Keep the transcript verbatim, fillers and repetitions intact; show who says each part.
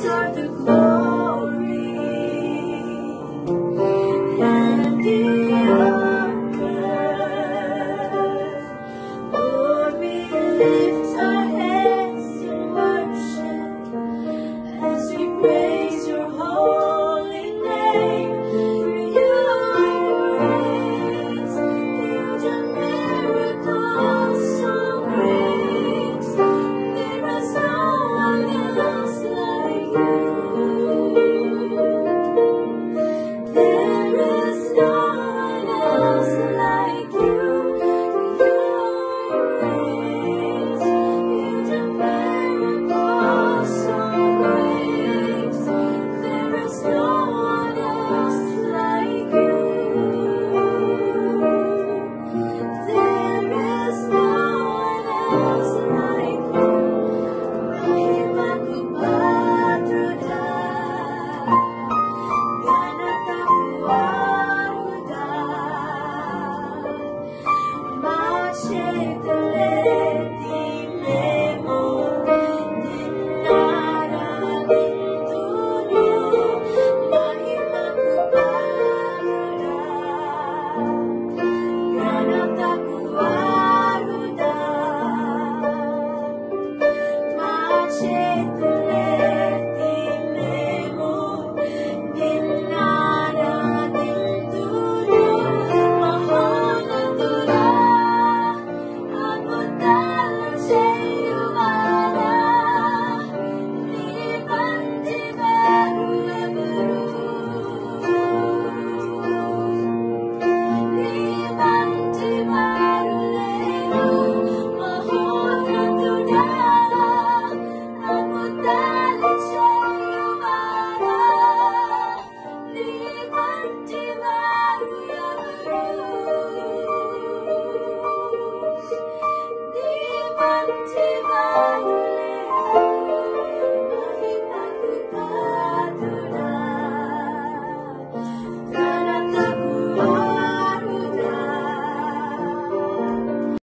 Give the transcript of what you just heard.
Speaker 1: are the glory and the honor. Lord, we lift our hands in worship as we praise your holy name. For you are great, you've done miracles so great. There is no one else like you. There is no one else like you. You're great, you've done miracles so great. There is no one else like you. There is no one else like you. Mahimaku Pathruda, Pathruda, Macheteleti lemo dinara dintulu. Mahimaku Pathruda, Pathruda, Macheteleti lemo dinara dintulu. Mahanandura, Abdalan Sheyumana, Libanti baru eberu, Libanti baru lemu. Mahanandura, Abdalan Sheyumana, Libanti baru eberu, Libanti baru